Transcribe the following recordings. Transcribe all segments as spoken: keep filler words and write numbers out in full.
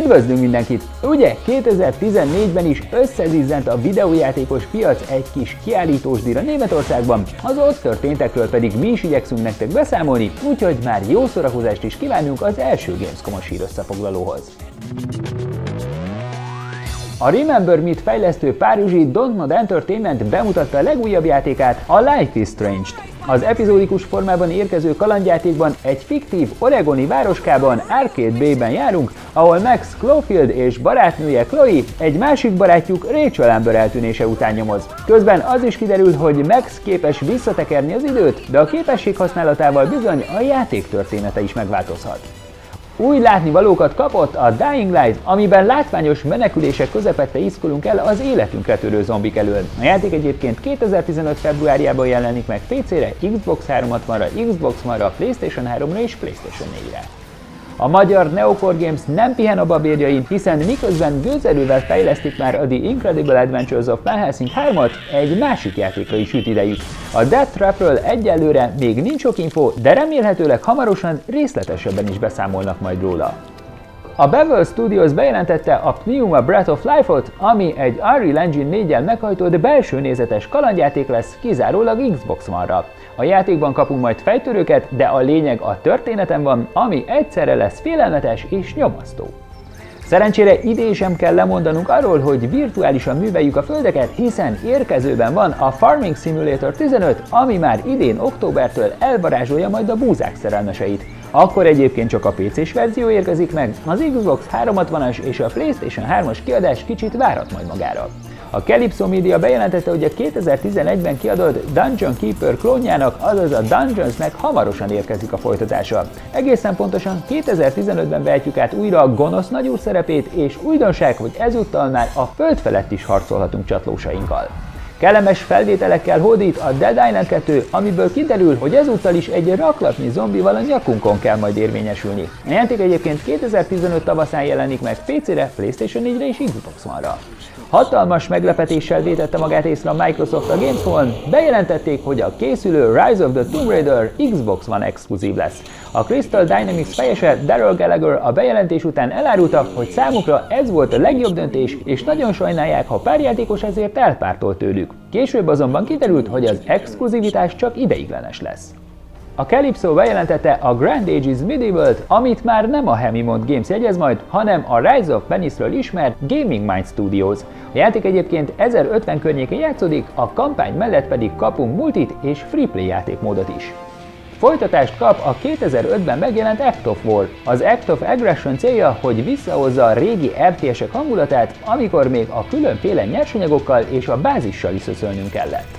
Üdvözlünk mindenkit! Ugye kétezer-tizennégyben is összezizzent a videójátékos piac egy kis kiállítósdíjra Németországban, az ott történtekről pedig mi is igyekszünk nektek beszámolni, úgyhogy már jó szórakozást is kívánunk az első Gamescom-os hírösszefoglalóhoz. A Remember Me-t fejlesztő párizsi Dontnod Entertainment bemutatta a legújabb játékát, a Life is Strange-t. Az epizódikus formában érkező kalandjátékban egy fiktív oregoni városkában, Arcade Bay-ben járunk, ahol Max Caulfield és barátnője Chloe egy másik barátjuk Rachel Amber eltűnése után nyomoz. Közben az is kiderül, hogy Max képes visszatekerni az időt, de a képesség használatával bizony a játék története is megváltozhat. Új látnivalókat kapott a Dying Light, amiben látványos menekülések közepette iszkolunk el az életünkre törő zombik elől. A játék egyébként kétezer-tizenöt februárjában jelenik meg pé cére, Xbox háromszázhatvanra, Xbox One-ra, PlayStation háromra és PlayStation négyre. A magyar Neocore Games nem pihen a babérjain, hiszen miközben gőzerővel fejlesztik már a The Incredible Adventures of Van Helsing hármat, egy másik játékra is jut idejük. A Death Trapről egyelőre még nincs sok info, de remélhetőleg hamarosan részletesebben is beszámolnak majd róla. A Bevel Studios bejelentette a Pneuma Breath of Life-ot, ami egy Unreal Engine néggyel meghajtott belső nézetes kalandjáték lesz kizárólag Xbox One-ra. A játékban kapunk majd fejtörőket, de a lényeg a történeten van, ami egyszerre lesz félelmetes és nyomasztó. Szerencsére idén sem kell lemondanunk arról, hogy virtuálisan műveljük a földeket, hiszen érkezőben van a Farming Simulator tizenöt, ami már idén októbertől elvarázsolja majd a búzák szerelmeseit. Akkor egyébként csak a pé cés verzió érkezik meg, az Xbox háromszázhatvanas és a PlayStation hármas kiadás kicsit várat majd magára. A Calypso Media bejelentette, hogy a kétezer-tizenegyben kiadott Dungeon Keeper klónjának, azaz a Dungeonsnek hamarosan érkezik a folytatása. Egészen pontosan kétezer-tizenötben vehetjük át újra a gonosz nagyúr szerepét, és újdonság, hogy ezúttal már a föld felett is harcolhatunk csatlósainkkal. Kellemes felvételekkel hódít a Dead Island kettő, amiből kiderül, hogy ezúttal is egy raklatni zombival a nyakunkon kell majd érvényesülni. A játék egyébként kétezer-tizenöt tavaszán jelenik meg pé cére, PlayStation négyre és Xbox One-ra. Hatalmas meglepetéssel vétette magát észre a Microsoft a Gamescom-on, bejelentették, hogy a készülő Rise of the Tomb Raider Xbox One exkluzív lesz. A Crystal Dynamics fejese Daryl Gallagher a bejelentés után elárulta, hogy számukra ez volt a legjobb döntés, és nagyon sajnálják, ha pár játékos ezért elpártolt tőlük. Később azonban kiderült, hogy az exkluzivitás csak ideiglenes lesz. A Calypso bejelentette a Grand Ages Medieval-t, amit már nem a Hemimont Games jegyez majd, hanem a Rise of Venice-ről ismert Gaming Mind Studios. A játék egyébként ezerötven környékén játszódik, a kampány mellett pedig kapunk multit és freeplay játékmódot is. Folytatást kap a kétezer-ötben megjelent Act of War. Az Act of Aggression célja, hogy visszahozza a régi er té esek hangulatát, amikor még a különféle nyersanyagokkal és a bázissal is szöszölnünk kellett.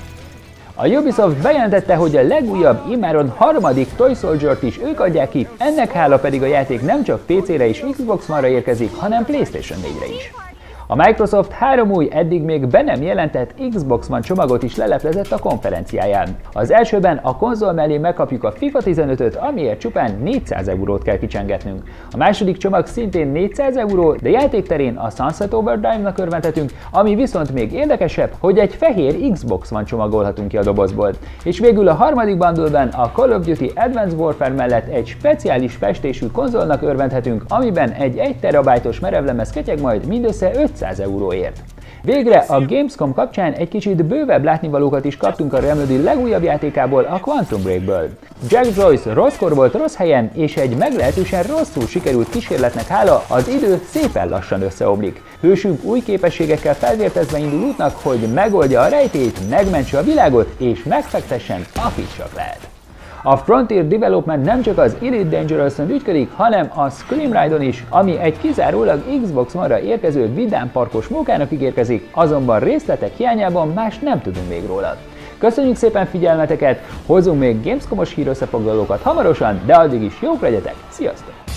A Ubisoft bejelentette, hogy a legújabb, immáron harmadik Toy Soldier-t is ők adják ki, ennek hála pedig a játék nem csak pé cére és Xbox One-ra érkezik, hanem PlayStation négyre is. A Microsoft három új, eddig még be nem jelentett Xbox One csomagot is leleplezett a konferenciáján. Az elsőben a konzol mellé megkapjuk a FIFA tizenötöt, amiért csupán négyszáz eurót kell kicsengetnünk. A második csomag szintén négyszáz euró, de játékterén a Sunset Overdrive-nak örvendhetünk, ami viszont még érdekesebb, hogy egy fehér Xbox One csomagolhatunk ki a dobozból. És végül a harmadik bundle-ben a Call of Duty Advanced Warfare mellett egy speciális festésű konzolnak örvendhetünk, amiben egy egy terabájtos merevlemez ketyeg majd mindössze ötszáz euróért. Végre a Gamescom kapcsán egy kicsit bővebb látnivalókat is kaptunk a Remedy legújabb játékából, a Quantum Breakből. Jack Joyce rosszkor volt rossz helyen, és egy meglehetősen rosszul sikerült kísérletnek hála az idő szépen lassan összeomlik. Hősünk új képességekkel felvértezve indul útnak, hogy megoldja a rejtélyt, megmentse a világot, és megfektessen, akit csak lehet. A Frontier Development nem csak az Elite Dangerous-on ügyködik, hanem a Scream Ride-on is, ami egy kizárólag Xbox One-ra érkező vidám parkos mókának ígérkezik, azonban részletek hiányában más nem tudunk még róla. Köszönjük szépen figyelmeteket, hozzunk még Gamescom-os hírösszefoglalókat hamarosan, de addig is jók legyetek, sziasztok!